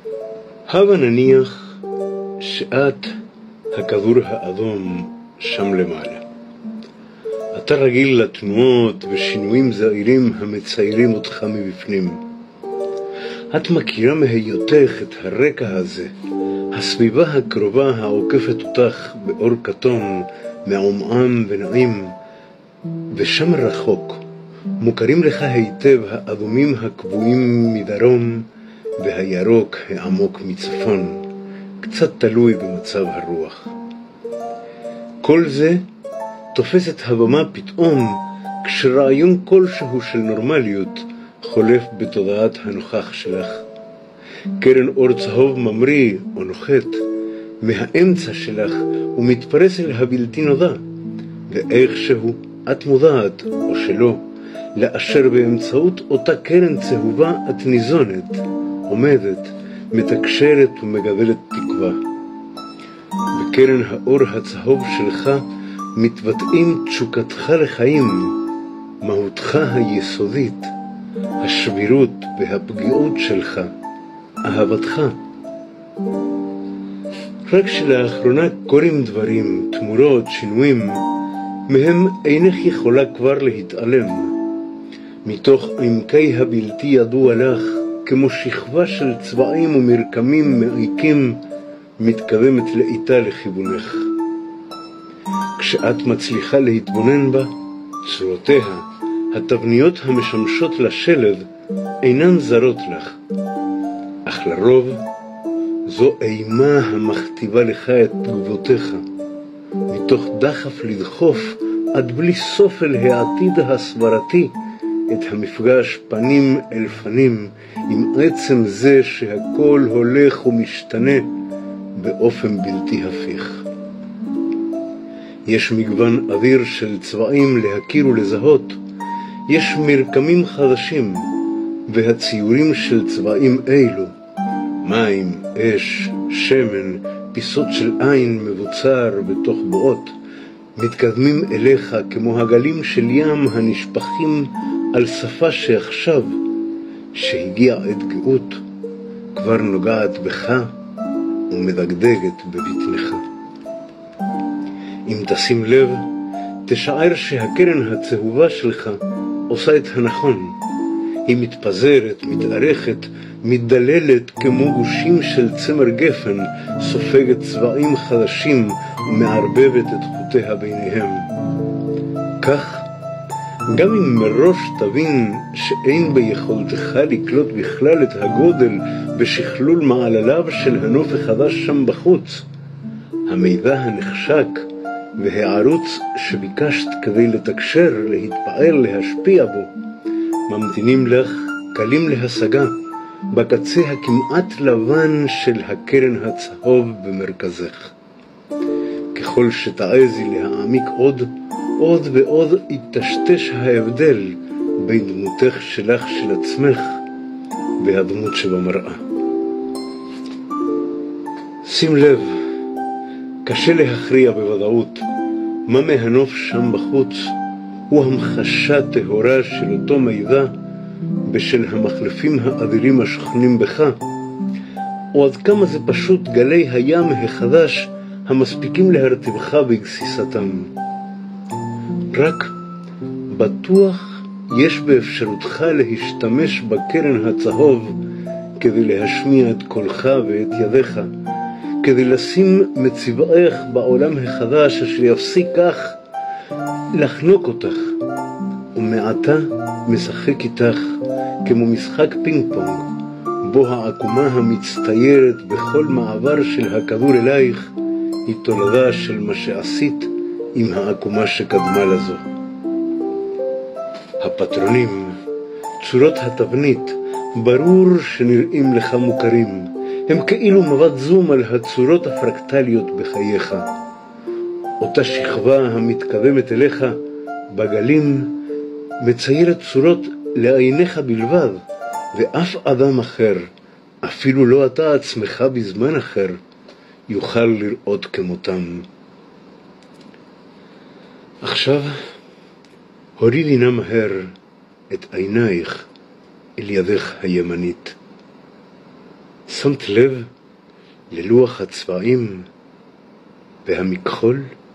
הבה נניח שאת הכדור האדום שם למעלה. אתה רגיל לתנועות ושינויים זעירים המציירים אותך מבפנים. את מכירה מהיותך את הרקע הזה, הסביבה הקרובה העוקפת אותך באור כתום, מעומעם ונעים, ושם רחוק מוכרים לך היטב האדומים הקבועים מדרום והירוק העמוק מצפון, קצת תלוי במצב הרוח. כל זה תופס את הבמה פתאום כשרעיון כלשהו של נורמליות חולף בתודעת הנוכח שלך. קרן אור צהוב ממריא או נוחת מהאמצע שלך ומתפרס אל הבלתי נודע, ואיכשהו את מודעת או שלא לאשר באמצעות אותה קרן צהובה את ניזונת, עומדת, מתקשרת ומגדלת תקווה. בקרן האור הצהוב שלך מתבטאים תשוקתך לחיים, מהותך היסודית, השבירות והפגיעות שלך, אהבתך. רק שלאחרונה קורים דברים, תמורות, שינויים, מהם אינך יכולה כבר להתעלם. מתוך עמקי הבלתי ידוע לך, כמו שכבה של צבעים ומרקמים מעיקים, מתקדמת לאיטה לכיוונך. כשאת מצליחה להתבונן בה, צורותיה, התבניות המשמשות לשלד, אינן זרות לך. אך לרוב, זו אימה המכתיבה לך את תגובותיך, מתוך דחף לדחוף עד בלי סוף אל העתיד הסברתי, את המפגש פנים אל פנים עם עצם זה שהכל הולך ומשתנה באופן בלתי הפיך. יש מגוון אוויר של צבעים להכיר ולזהות, יש מרקמים חדשים, והציורים של צבעים אלו, מים, אש, שמן, פיסות של עין מבוצר בתוך בועות, מתקדמים אליך כמו הגלים של ים הנשפכים על שפה שעכשיו, שהגיע עת גאות, כבר נוגעת בך ומדגדגת בבטנך. אם תשים לב, תשער שהקרן הצהובה שלך עושה את הנכון. היא מתפזרת, מתארכת, מתדללת כמו גושים של צמר גפן, סופגת צבעים חדשים ומערבבת את חוטיה ביניהם. כך, גם אם מראש תבין שאין ביכולתך לקלוט בכלל את הגודל ושכלול מעלליו של הנוף החדש שם בחוץ, המידע הנחשק והערוץ שביקשת כדי לתקשר, להתפעל, להשפיע בו, ממתינים לך קלים להשגה בקצה הכמעט לבן של הקרן הצהוב במרכזך. ככל שתעזי להעמיק עוד ועוד יטשטש ההבדל בין דמותך שלך של עצמך והדמות שבמראה. שים לב, קשה להכריע בוודאות מה מהנוף שם בחוץ הוא המחשה טהורה של אותו מידע בשל המחלפים האדירים השוכנים בך, או עד כמה זה פשוט גלי הים החדש המספיקים להרטיבך בגסיסתם. רק בטוח יש באפשרותך להשתמש בקרן הצהוב כדי להשמיע את קולך ואת ידיך, כדי לשים מצבעך בעולם החדש אשר יפסיק כך לחנוק אותך, ומעתה משחק איתך כמו משחק פינג פונג, בו העקומה המצטיירת בכל מעבר של הכדור אלייך היא תולדה של מה שעשית עם העקומה שקדמה לזו. הפטרונים, צורות התבנית, ברור שנראים לך מוכרים, הם כאילו מבט זום על הצורות הפרקטליות בחייך. אותה שכבה המתקדמת אליך בגלים מציירת צורות לעיניך בלבד, ואף אדם אחר, אפילו לא אתה עצמך בזמן אחר, יוכל לראות כמותם. עכשיו הורידי נא מהר את עינייך אל ידך הימנית. שמת לב ללוח הצבעים והמכחול?